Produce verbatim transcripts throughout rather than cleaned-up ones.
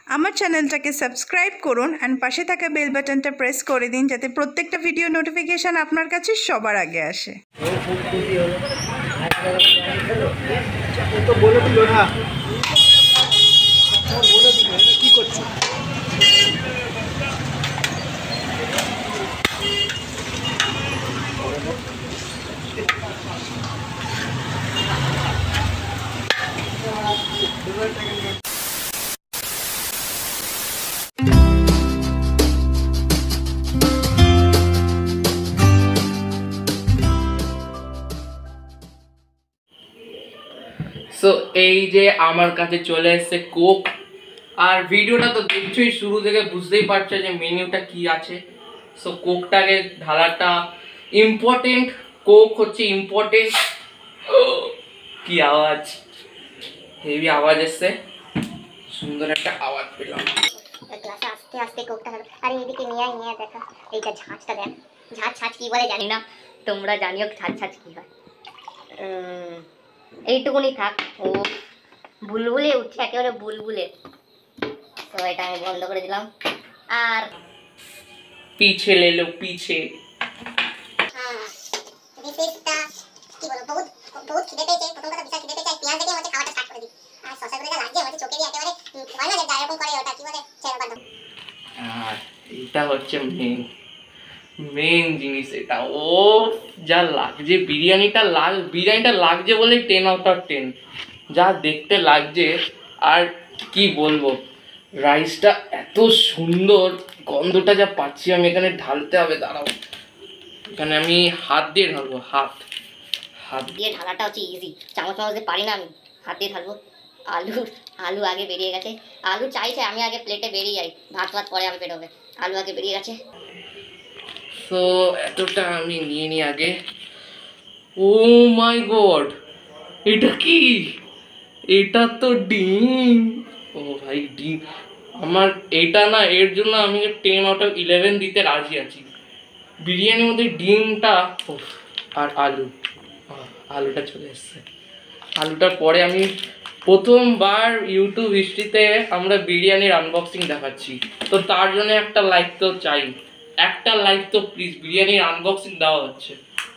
আমার চ্যানেলটাকে সাবস্ক্রাইব করুন এন্ড পাশে থাকা বেল বাটনটা প্রেস করে দিন যাতে প্রত্যেকটা ভিডিও নোটিফিকেশন আপনার কাছে সবার আগে আসে। কি করছো? সো এই যে আমার কাছে চলে এসেছে কোক, আর ভিডিওটা তো দেখছোই, শুরু থেকে বুঝতেই পারছো যে মেনুটা কি আছে। সো কোকটাকে ঢালাটা ইম্পর্টেন্ট, কোক হচ্ছে ইম্পর্টেন্ট। কি আওয়াজ, হেভি আওয়াজ এসছে, সুন্দর একটা আওয়াজ পেলাম। গ্লাসে আস্তে আস্তে কোকটা হবে। আরে এদিকে নিয়ে আয়, নিয়ে দেখা এইটা ঝাঁচটা দেন। ঝাঁচ ছাঁচ কি বলে জানি না, তোমরা জানিও ঝাঁচ ছাঁচ কি হয়। এইটুকুনি থাক। ও বুলবুলে উঠছে, একেবারে বুলবুলে। তো এটা আমি বন্ধ করে দিলাম। আর পিছে লে লো, পিছে। হ্যাঁ দিস ইজ দা, কি বলবো, বহুত বহুত খিদে পেয়েছে। প্রথম কথা বিশাল খিদে পেয়েছে। পেঁয়াজ দেখে হচ্ছে খাওয়াটা স্টার্ট করে দিই। আর শশাগুলো যা লাগছে হচ্ছে চোখে দিয়ে একেবারে হয় না যে যা এরকম করে ওটা কি বলে ছেড়ে বাদ। আর এটা হচ্ছে মেন মেন জিনিস, এটা ও যা লাগছে বিরিয়ানিটা লাগ বিরিয়ানিটা লাগছে বলে টেন আউট অফ টেন যা দেখতে লাগছে। আর কি বলবো, রাইসটা এত সুন্দর, গন্ধটা যা পাচ্ছি আমি। এখানে ঢালতে হবে, দাঁড়াও, এখানে আমি হাত দিয়ে ঢালবো। হাত হাত দিয়ে ঢালাটা হচ্ছে ইজি, চামচ চামচ দিয়ে পারি না আমি, হাত দিয়ে ঢালবো। আলু আলু আগে বেরিয়ে গেছে। আলু চাইছে আমি আগে প্লেটে বেরিয়ে যাই, ভাত ভাত পরে আমি বেরোবে। আলু আগে বেরিয়ে গেছে। সো এতটা আমি নিয়ে নিই আগে। ও মাই গড, এটা কি? এটা তো ডিম। ও ভাই ডিম, আমার এটা না, এর জন্য আমি টেন আউট অফ ইলেভেন দিতে রাজি আছি। বিরিয়ানির মধ্যে ডিমটা আর আলু, আলুটা চলে এসছে। আলুটার পরে আমি প্রথমবার ইউটিউব হিস্ট্রিতে আমরা বিরিয়ানির আনবক্সিং দেখাচ্ছি, তো তার জন্য একটা লাইক তো চাই, একটা লাইক তো প্লিজ। বিরিয়ানির আনবক্সিং দেওয়া হচ্ছে,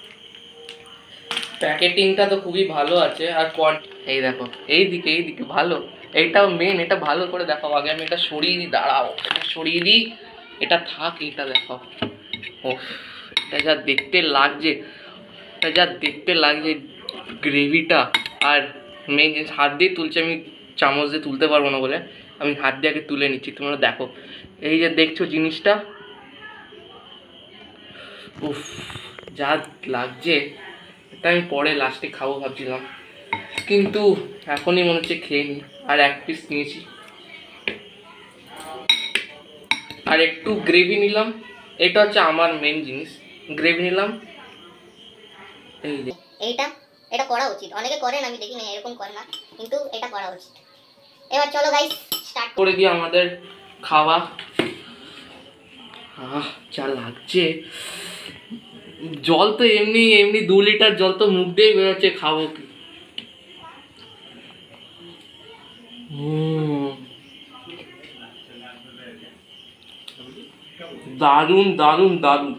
প্যাকেটিংটা তো খুবই ভালো আছে। আর কোয়ান্টি এই দেখো, এই দিকে এই দিকে ভালো, এইটাও মেন, এটা ভালো করে দেখাও। আগে আমি এটা সরিয়ে দিই, দাঁড়াও, এটা সরিয়ে দিই, এটা থাক, এটা দেখাও। ও এটা যা দেখতে লাগছে, এটা যা দেখতে লাগছে গ্রেভিটা। আর মেন জিনিস, হাত দিয়ে তুলছি আমি, চামচ দিয়ে তুলতে পারবো না বলে আমি হাত দিয়ে আগে তুলে নিচ্ছি। তোমরা দেখো, এই যে দেখছো জিনিসটা, উফ যা লাগছে। এটা আমি পরে লাস্টে খাবো ভাবছিলাম, কিন্তু এখনই মনে হচ্ছে খেয়ে নিই। আর এক পিস নিয়েছি, আর একটু গ্রেভি নিলাম। এটা হচ্ছে আমার মেন জিনিস, গ্রেভি নিলাম। এই যে এইটা এটা করা উচিত, অনেকে করেন আমি দেখি না, এরকম করে না, কিন্তু এটা করা উচিত। এবার চলো গাইস স্টার্ট করে দিই আমাদের খাওয়া। আহ যা লাগছে, জল তো এমনি এমনি দু লিটার জল তো মুখ দিয়ে বেরোচ্ছে, খাবো কি? দারুণ দারুণ দারুণ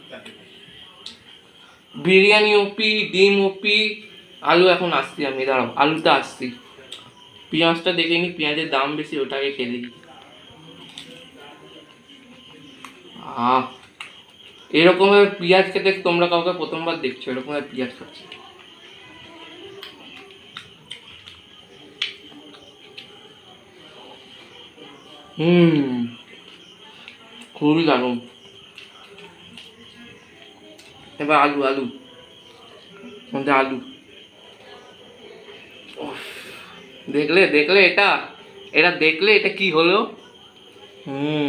বিরিয়ানি ওপি, ডিম ওপি। আলু এখন আসছি আমি, দাঁড়াও, আলুটা আসছি। পেঁয়াজটা দেখে নি, পেঁয়াজের দাম বেশি, ওটাকে খেয়ে দিই। আহ এরকম ভাবে পেঁয়াজ খেতে তোমরা কাউকে প্রথমবার দেখছো এরকম ভাবে পেঁয়াজ খাচ্ছে? হুম খুবই দারুণ। এবার আলু, আলু মধ্যে আলু, দেখলে দেখলে এটা এটা দেখলে এটা কি হলো? হুম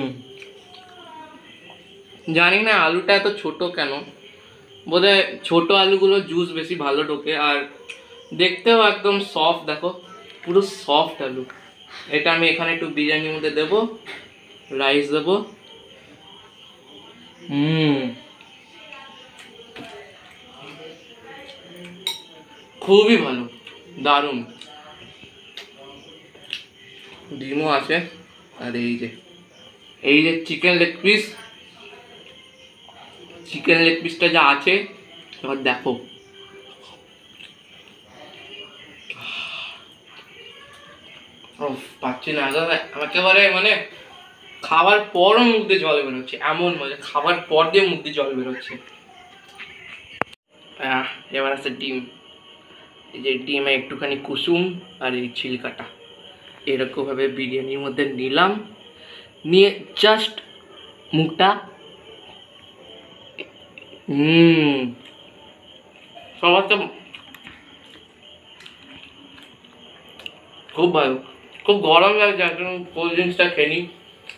জানি না আলুটা এত ছোট কেন, বোধহয় ছোট আলুগুলো জুস বেশি ভালো ঢোকে। আর দেখতেও একদম সফট, দেখো পুরো সফট আলু। এটা আমি এখানে একটু বিরিয়ানির মধ্যে দেবো, রাইস দেবো। হুম খুবই ভালো, দারুণ। ডিমও আছে, আর এই যে এই যে chicken leg piece, chicken leg পিসটা যা আছে এবার দেখো। পাচ্ছি না, একেবারে মানে খাবার পরও মুখ দিয়ে জল বেরোচ্ছে, এমন মজা। খাবার পর দিয়ে মুখ দিয়ে জল বেরোচ্ছে। এবার আছে ডিম। এই যে ডিমে একটুখানি কুসুম আর এই ছিলকাটা এরকমভাবে বিরিয়ানির মধ্যে নিলাম, নিয়ে জাস্ট মুখটা হুম সবার তো খুব ভালো। খুব গরম লাগছে, একদম কোল্ড ড্রিঙ্কসটা খেয়ে নিই।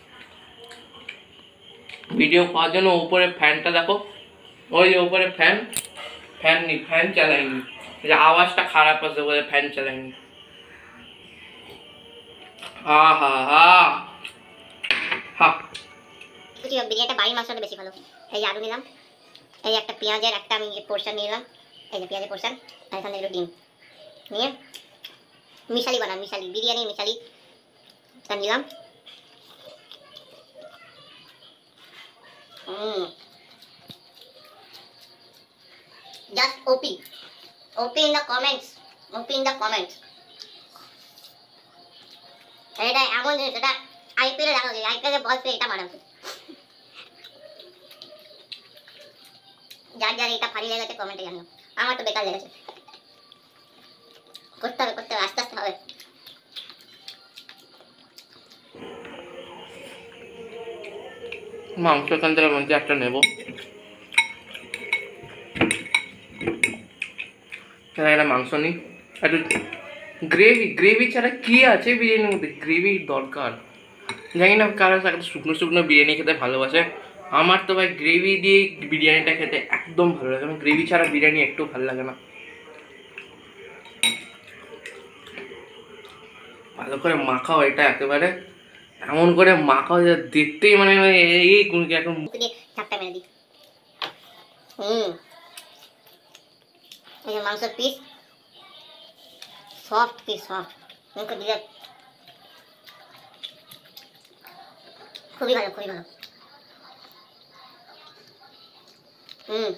ভিডিও পাওয়ার জন্য উপরে ফ্যানটা দেখো, ওই যে উপরে ফ্যান, ফ্যান নি ফ্যান চালাইনি, যে আওয়াজটা খারাপ আছে বলে ফ্যান চালাইনি। আহা হা হা বিরিয়ানিটা বাড়ির মাংসটা বেশি ভালো। এই যে আলু নিলাম, এই একটা পেঁয়াজের একটা আমি পোর্শন নিলাম, এই যে পেঁয়াজের পোর্শন, আর এখানে একটু ডিম নিয়ে মিশালি বানান, মিশালি বিরিয়ানি মিশালি তা নিলাম। Hmm just OP OP in the comments, OP in the comments. এটা এমন জিনিস, এটা আইপিএলে দেখা যায়, আইপিএলে বল পেয়ে এটা বানাবে। যার যার এটা ফাড়ি লেগেছে কমেন্টে জানিও, আমার তো বেকার লেগেছে। করতে হবে করতে হবে আস্তে আস্তে হবে। মাংস এখান থেকে মধ্যে একটা নেব, একটা মাংস নিই, একটু গ্রেভি। গ্রেভি ছাড়া কি আছে বিরিয়ানির মধ্যে? গ্রেভি দরকার। জানি না কারো একটা শুকনো শুকনো বিরিয়ানি খেতে ভালোবাসে, আমার তো ভাই গ্রেভি দিয়ে বিরিয়ানিটা খেতে একদম ভালো লাগে। আমার গ্রেভি ছাড়া বিরিয়ানি একটু ভালো লাগে না। ভালো করে মাখাও এটা, একেবারে এমন করে মাখাও যে দেখতেই মানে এই গুণকে এখন চাপটা মেরে দিই। হুম এই যে মাংসের পিস, সফট পিস, সফট মুখে দিলে খুবই ভালো, খুবই ভালো। হুম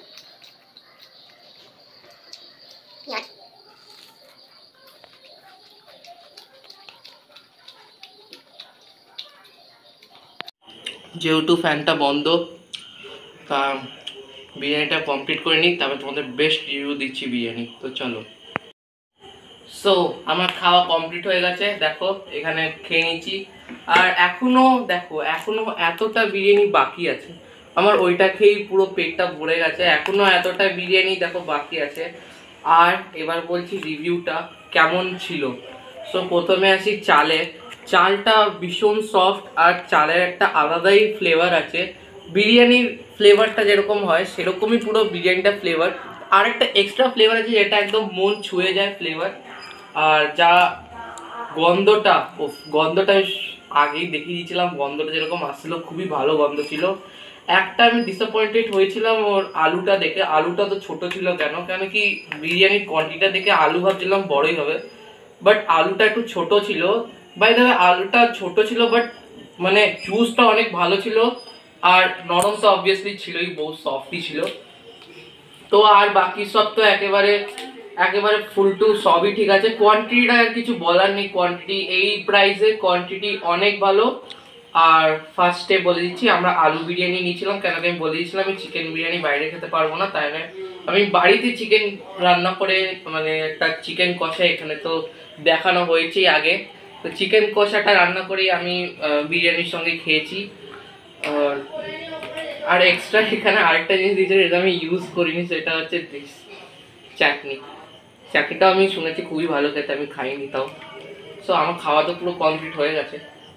যেহেতু ফ্যানটা বন্ধ, তা বিরিয়ানিটা কমপ্লিট করে নিই, তারপর তোমাদের বেস্ট রিভিউ দিচ্ছি বিরিয়ানি। তো চলো। সো আমার খাওয়া কমপ্লিট হয়ে গেছে, দেখো এখানে খেয়ে নিচ্ছি। আর এখনো দেখো এখনো এতটা বিরিয়ানি বাকি আছে, আমার ওইটা খেয়েই পুরো পেটটা ভরে গেছে। এখনো এতটা বিরিয়ানি দেখো বাকি আছে। আর এবার বলছি রিভিউটা কেমন ছিল। সো প্রথমে আসি চালে। চালটা ভীষণ সফট, আর চালের একটা আলাদাই ফ্লেভার আছে। বিরিয়ানির ফ্লেভারটা যেরকম হয় সেরকমই পুরো বিরিয়ানিটা ফ্লেভার। আর একটা এক্সট্রা ফ্লেভার আছে যেটা একদম মন ছুঁয়ে যায় ফ্লেভার। আর যা গন্ধটা, ও গন্ধটা আগেই দেখিয়ে দিয়েছিলাম, গন্ধটা যেরকম আসছিল খুবই ভালো গন্ধ ছিল। একটা আমি ডিসঅ্যাপয়েন্টেড হয়েছিলাম ওর আলুটা দেখে। আলুটা তো ছোট ছিল কেন, কেন কি বিরিয়ানির কোয়ান্টিটিটা দেখে আলু ভাবছিলাম বড়ই হবে, বাট আলুটা একটু ছোট ছিল। বাই দ্য ওয়ে আলুটা ছোট ছিল, বাট মানে জুসটা অনেক ভালো ছিল। আর নরম তো অবভিয়াসলি ছিলই, বহু সফটই ছিল। তো আর বাকি সব তো একেবারে একেবারে ফুল টু সবই ঠিক আছে। কোয়ান্টিটিটা আর কিছু বলার নেই, কোয়ান্টিটি এই প্রাইসে কোয়ান্টিটি অনেক ভালো। আর ফার্স্টে বলে দিচ্ছি আমরা আলু বিরিয়ানি নিয়েছিলাম, কেন আমি বলে দিয়েছিলাম আমি চিকেন বিরিয়ানি বাইরে খেতে পারবো না, তাই না আমি বাড়িতে চিকেন রান্না করে, মানে একটা চিকেন কষা এখানে তো দেখানো হয়েছেই আগে, তো চিকেন কষাটা রান্না করে আমি বিরিয়ানির সঙ্গে খেয়েছি। আর এক্সট্রা এখানে আরেকটা জিনিস দিয়েছে যেটা আমি ইউজ করিনি, সেটা হচ্ছে চাটনি। চাটনিটা আমি শুনেছি খুবই ভালো খেতে, আমি খাইনি তাও। সো আমার খাওয়া তো পুরো কমপ্লিট হয়ে গেছে,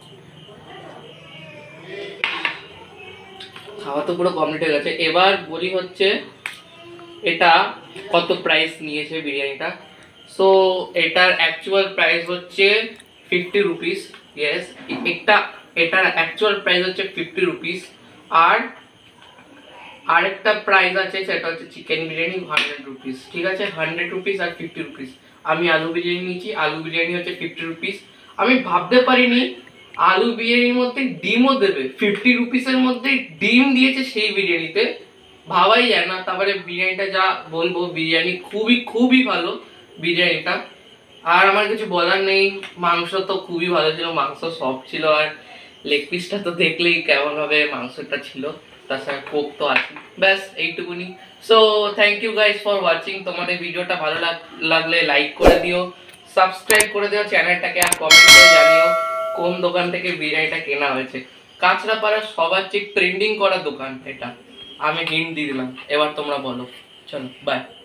খাওয়া তো পুরো কমপ্লিট হয়ে গেছে। এবার বলি হচ্ছে এটা কত প্রাইস নিয়েছে বিরিয়ানিটা। সো এটার অ্যাকচুয়াল প্রাইস হচ্ছে ফিফটি রুপিস। ইয়েস, একটা এটার অ্যাকচুয়াল প্রাইস হচ্ছে ফিফটি রুপিস। আর আরেকটা প্রাইস আছে সেটা হচ্ছে চিকেন বিরিয়ানি হান্ড্রেড রুপিস। ঠিক আছে, হান্ড্রেড রুপিস আর ফিফটি রুপিস। আমি আলু বিরিয়ানি নিয়েছি, আলু বিরিয়ানি হচ্ছে ফিফটি রুপিস। আমি ভাবতে পারিনি আলু বিরিয়ানির মধ্যে ডিমও দেবে, ফিফটি রুপিসের মধ্যে ডিম দিয়েছে সেই বিরিয়ানিতে, ভাবাই যায় না। তারপরে বিরিয়ানিটা যা বলবো, বিরিয়ানি খুবই খুবই ভালো বিরিয়ানিটা, আর আমার কিছু বলার নেই। মাংস তো খুবই ভালো ছিল, মাংস সফট ছিল, আর লেগ পিসটা তো দেখলেই কেমন হবে মাংসটা ছিল, তাছাড়া কোক তো আছে, ব্যাস এইটুকুনি। So thank you guys for watching. তোমাদের ভিডিওটা ভালো লাগলে লাইক করে দিও, সাবস্ক্রাইব করে দিও চ্যানেলটাকে, আর কমেন্ট করে জানিও কোন দোকান থেকে বিরিয়ানিটা কেনা হয়েছে। কাঁচরাপাড়ার সবার চেয়ে ট্রেন্ডিং করা দোকান এটা, আমি হিন্ট দিয়ে দিলাম, এবার তোমরা বলো। চলো বাই।